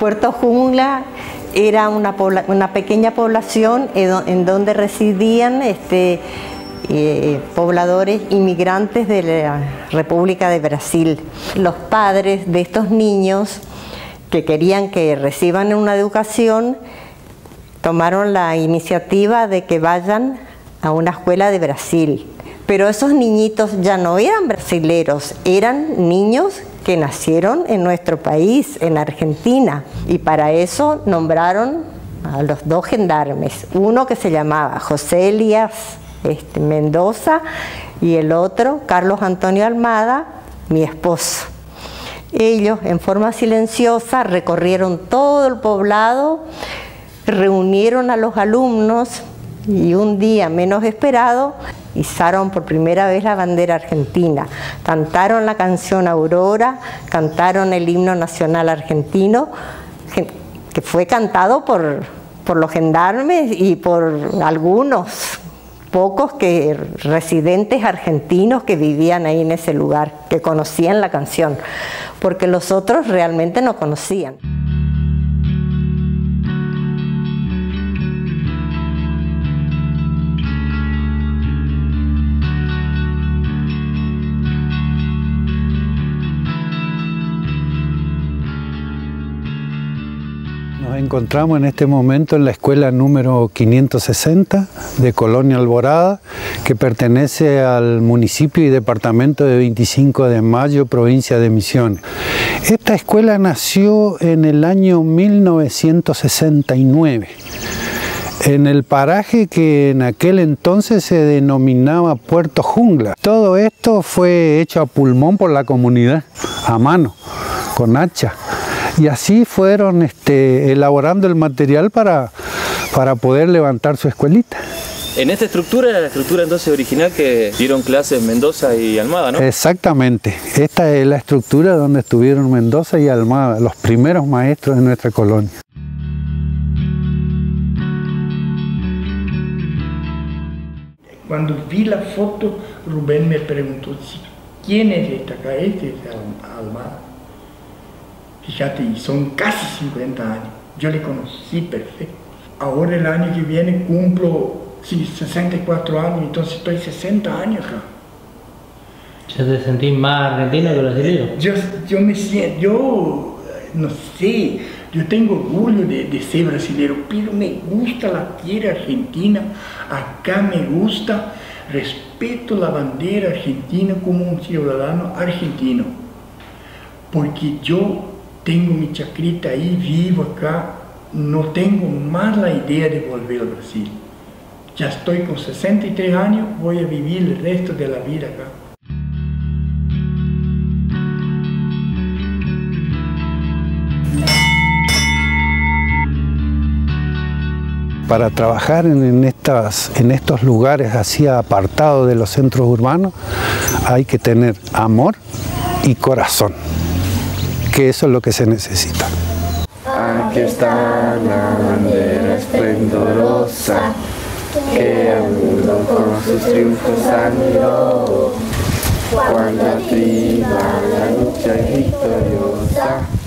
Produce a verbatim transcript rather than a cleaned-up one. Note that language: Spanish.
Puerto Jungla era una, una pequeña población en donde residían este, eh, pobladores inmigrantes de la República de Brasil. Los padres de estos niños que querían que reciban una educación tomaron la iniciativa de que vayan a una escuela de Brasil. Pero esos niñitos ya no eran brasileros, eran niños que nacieron en nuestro país, en Argentina. Y para eso nombraron a los dos gendarmes, uno que se llamaba José Elías este, Mendoza y el otro, Carlos Antonio Almada, mi esposo. Ellos, en forma silenciosa, recorrieron todo el poblado, reunieron a los alumnos y un día menos esperado izaron por primera vez la bandera argentina, cantaron la canción Aurora, cantaron el himno nacional argentino, que fue cantado por, por los gendarmes y por algunos pocos que, residentes argentinos que vivían ahí en ese lugar, que conocían la canción, porque los otros realmente no conocían. Nos encontramos en este momento en la escuela número quinientos sesenta de Colonia Alborada, que pertenece al municipio y departamento de veinticinco de mayo, provincia de Misiones. Esta escuela nació en el año mil novecientos sesenta y nueve, en el paraje que en aquel entonces se denominaba Puerto Jungla. Todo esto fue hecho a pulmón por la comunidad, a mano, con hacha. Y así fueron este, elaborando el material para, para poder levantar su escuelita. En esta estructura era la estructura entonces original que dieron clases Mendoza y Almada, ¿no? Exactamente. Esta es la estructura donde estuvieron Mendoza y Almada, los primeros maestros de nuestra colonia. Cuando vi la foto, Rubén me preguntó, ¿quién es esta acá? Este es Almada. Fíjate, son casi cincuenta años. Yo le conocí perfecto. Ahora el año que viene cumplo sí, sesenta y cuatro años, entonces estoy sesenta años acá. ¿Ya te sentís más argentino que brasileño? Yo, yo me siento, yo no sé, yo tengo orgullo de, de ser brasileño, pero me gusta la tierra argentina, acá me gusta, respeto la bandera argentina como un ciudadano argentino, porque yo tengo mi chacrita ahí, vivo acá, no tengo más la idea de volver al Brasil. Ya estoy con sesenta y tres años, voy a vivir el resto de la vida acá. Para trabajar en, estas, en estos lugares así apartados de los centros urbanos hay que tener amor y corazón, que eso es lo que se necesita. Aquí está la bandera esplendorosa que al mundo con sus triunfos admiró. Cuando arriba la lucha es victoriosa.